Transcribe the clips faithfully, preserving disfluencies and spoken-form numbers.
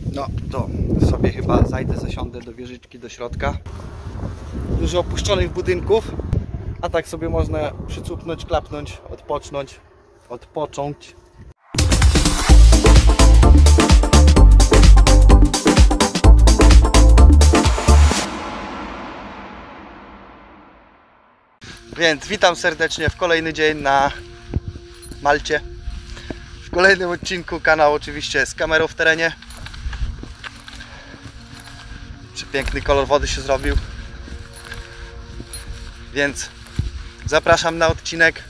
No to sobie chyba zajdę, zasiądę do wieżyczki, do środka. Dużo opuszczonych budynków, a tak sobie można przycupnąć, klapnąć, odpocząć, odpocząć. Więc witam serdecznie w kolejny dzień na Malcie. W kolejnym odcinku kanał oczywiście z kamerą w terenie. Przepiękny kolor wody się zrobił. Więc zapraszam na odcinek.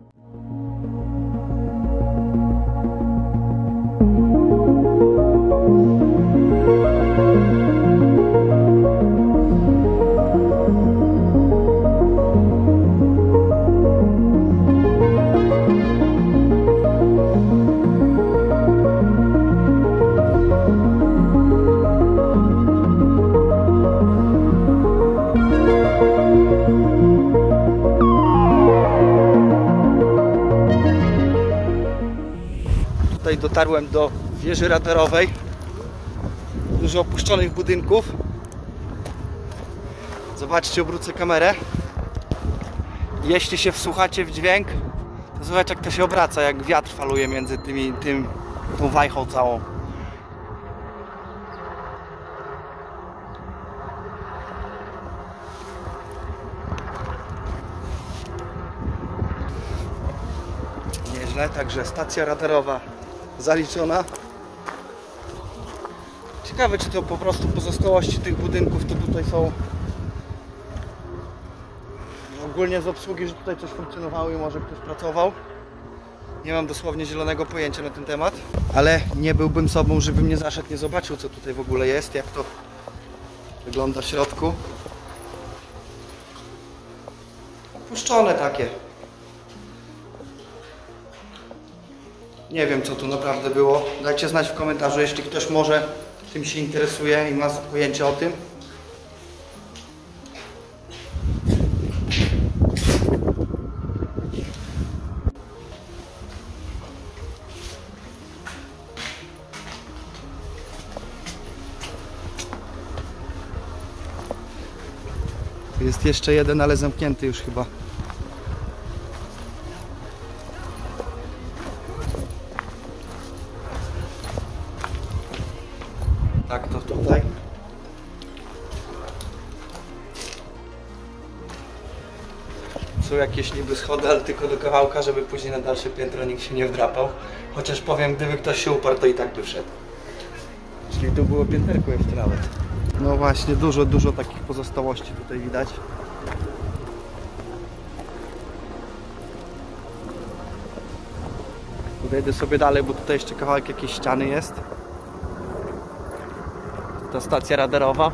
Tutaj dotarłem do wieży radarowej. Dużo opuszczonych budynków. Zobaczcie, obrócę kamerę. Jeśli się wsłuchacie w dźwięk, to zobaczcie, jak to się obraca, jak wiatr faluje między tymi, tym, tą wajchą całą. Nieźle, także stacja radarowa zaliczona. Ciekawe, czy to po prostu pozostałości tych budynków to tutaj są ogólnie z obsługi, że tutaj coś funkcjonowało i może ktoś pracował. Nie mam dosłownie zielonego pojęcia na ten temat, ale nie byłbym sobą, żebym nie zaszedł, nie zobaczył, co tutaj w ogóle jest, jak to wygląda w środku. Opuszczone takie. Nie wiem, co tu naprawdę było. Dajcie znać w komentarzu, jeśli ktoś może tym się interesuje i ma pojęcie o tym. Tu jest jeszcze jeden, ale zamknięty już chyba. Tak, to tutaj. Są jakieś niby schody, ale tylko do kawałka, żeby później na dalsze piętro nikt się nie wdrapał. Chociaż powiem, gdyby ktoś się uparł, to i tak by wszedł. Czyli tu było pięterko jeszcze nawet. No właśnie, dużo, dużo takich pozostałości tutaj widać. Podejdę sobie dalej, bo tutaj jeszcze kawałek jakiejś ściany jest. Ta stacja radarowa.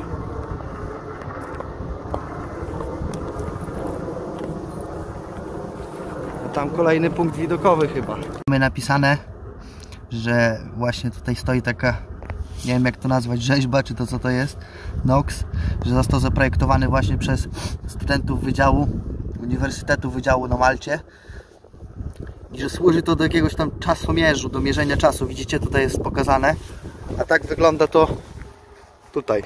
A tam kolejny punkt widokowy chyba. Mamy napisane, że właśnie tutaj stoi taka, nie wiem jak to nazwać, rzeźba, czy to co to jest, Nox, że został zaprojektowany właśnie przez studentów Wydziału, Uniwersytetu Wydziału na Malcie. I że służy to do jakiegoś tam czasomierzu, do mierzenia czasu. Widzicie, tutaj jest pokazane. A tak wygląda to tutaj.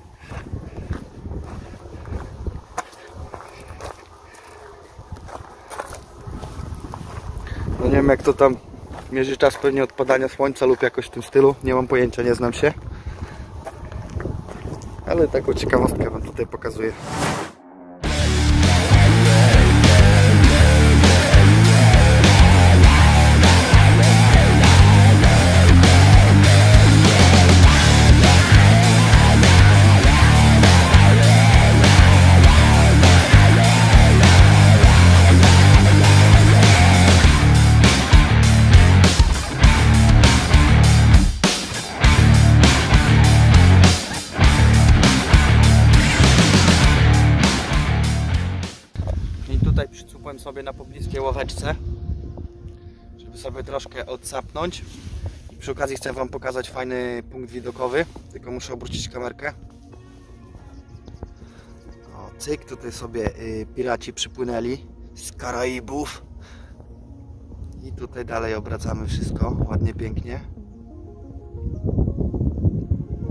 No nie wiem jak to tam mierzy czas, pewnie od padania słońca lub jakoś w tym stylu. Nie mam pojęcia, nie znam się. Ale taką ciekawostkę wam tutaj pokazuję. Przycupłem sobie na pobliskiej ławeczce, żeby sobie troszkę odsapnąć. I przy okazji chcę wam pokazać fajny punkt widokowy, tylko muszę obrócić kamerkę. O, cyk, tutaj sobie y, piraci przypłynęli z Karaibów. I tutaj dalej obracamy wszystko ładnie, pięknie.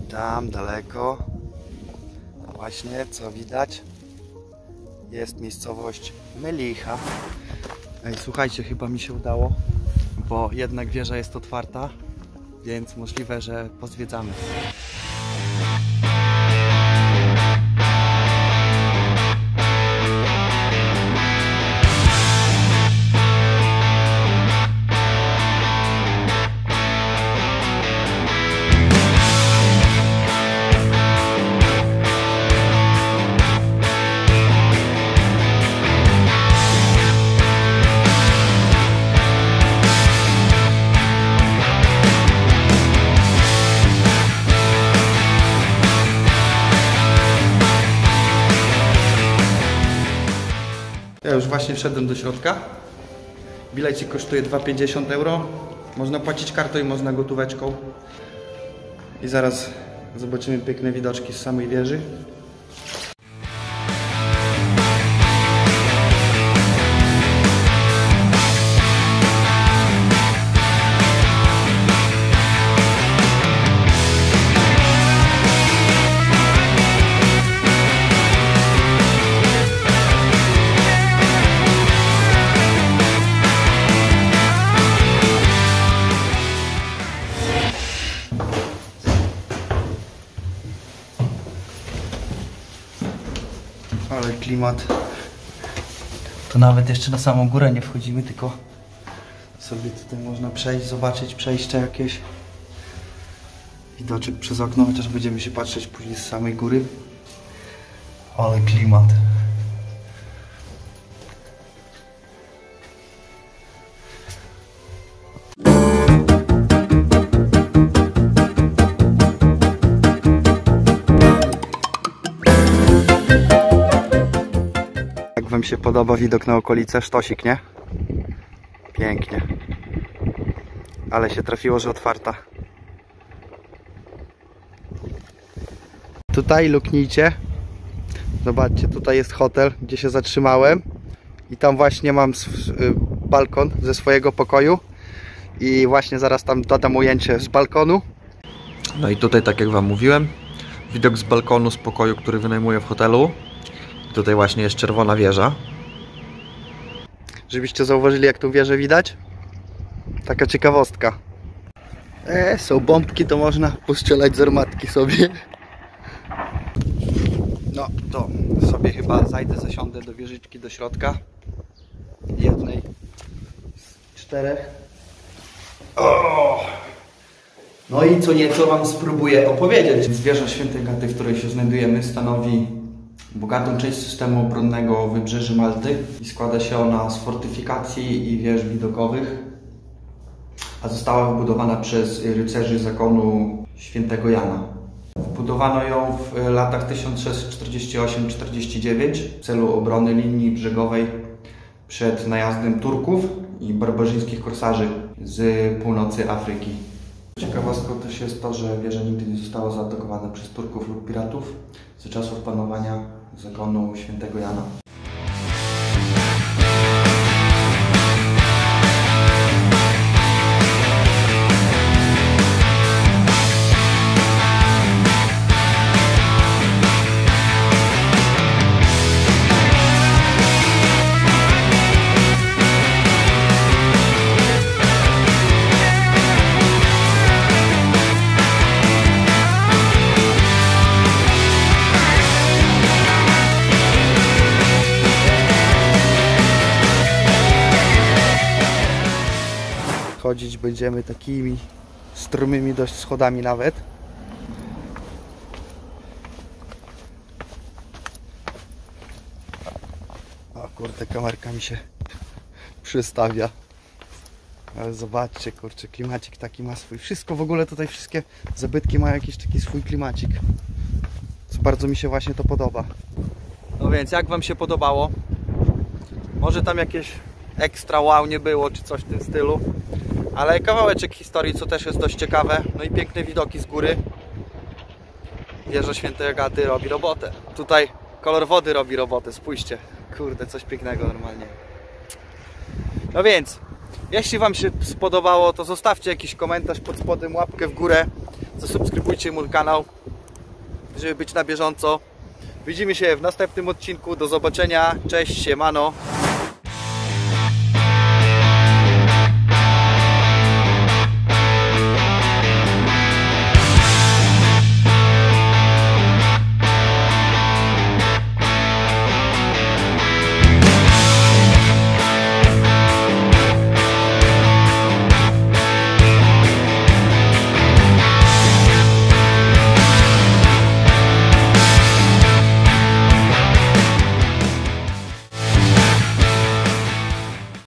Tam daleko, właśnie co widać, jest miejscowość Melicha. Ej, słuchajcie, chyba mi się udało, bo jednak wieża jest otwarta, więc możliwe, że pozwiedzamy. Ja już właśnie wszedłem do środka. Bilecik kosztuje dwa pięćdziesiąt euro. Można płacić kartą i można gotóweczką. I zaraz zobaczymy piękne widoczki z samej wieży. Ale klimat. To nawet jeszcze na samą górę nie wchodzimy, tylko sobie tutaj można przejść, zobaczyć przejście jakieś. Widoczek przez okno, chociaż będziemy się patrzeć później z samej góry. Ale klimat. Jak wam się podoba widok na okolice? Sztosik, nie? Pięknie. Ale się trafiło, że otwarta. Tutaj luknijcie. Zobaczcie, tutaj jest hotel, gdzie się zatrzymałem. I tam właśnie mam balkon ze swojego pokoju. I właśnie zaraz tam dodam ujęcie z balkonu. No i tutaj, tak jak wam mówiłem, widok z balkonu z pokoju, który wynajmuję w hotelu. Tutaj właśnie jest czerwona wieża. Żebyście zauważyli, jak tą wieżę widać. Taka ciekawostka. E, są bombki, to można postrzelać z armatki sobie. No to sobie chyba zajdę, zasiądę do wieżyczki, do środka. Jednej z czterech. O! No i co nieco wam spróbuję opowiedzieć. Wieża Świętej Agaty, w której się znajdujemy, stanowi bogatą część systemu obronnego wybrzeży Malty i składa się ona z fortyfikacji i wież widokowych, a została wybudowana przez rycerzy zakonu Świętego Jana. Wbudowano ją w latach tysiąc sześćset czterdziestym ósmym czterdziestym dziewiątym w celu obrony linii brzegowej przed najazdem Turków i barbarzyńskich korsarzy z północy Afryki. Ciekawostką też jest to, że wieża nigdy nie została zaatakowana przez Turków lub piratów za czasów panowania zakonu Świętego Jana. Chodzić będziemy takimi strumymi dość schodami nawet. O kurde, kamerka mi się przystawia. Ale zobaczcie, kurczę, klimacik taki ma swój. Wszystko w ogóle tutaj, wszystkie zabytki mają jakiś taki swój klimacik. Co bardzo mi się właśnie to podoba. No więc jak wam się podobało? Może tam jakieś ekstra wow nie było, czy coś w tym stylu. Ale kawałeczek historii, co też jest dość ciekawe. No i piękne widoki z góry. Wieża Świętej Agaty robi robotę. Tutaj kolor wody robi robotę, spójrzcie. Kurde, coś pięknego normalnie. No więc, jeśli wam się spodobało, to zostawcie jakiś komentarz pod spodem, łapkę w górę. zasubskrybujcie mój kanał, żeby być na bieżąco. Widzimy się w następnym odcinku. Do zobaczenia. Cześć, siemano.